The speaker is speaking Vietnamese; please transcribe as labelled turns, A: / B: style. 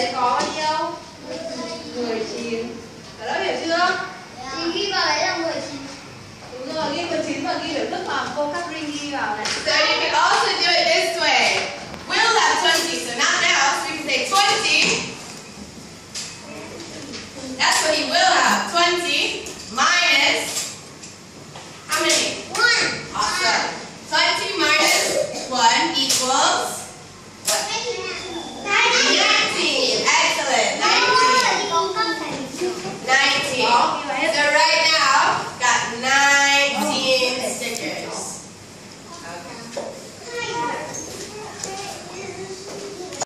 A: Đấy có bao nhiêu? 19. Cả lớp hiểu chưa?
B: Thì ghi vào đấy là 19.
A: Đúng rồi, ghi 19 và ghi biểu thức mà cô Catherine ghi vào này.
C: So you can also do it this way. Will have 20, so not now, so we can say 20. That's what he will have. 20 minus how many?
B: 1.
C: Awesome. 20 minus 1 equals 19. Excellent. 19. 19. So right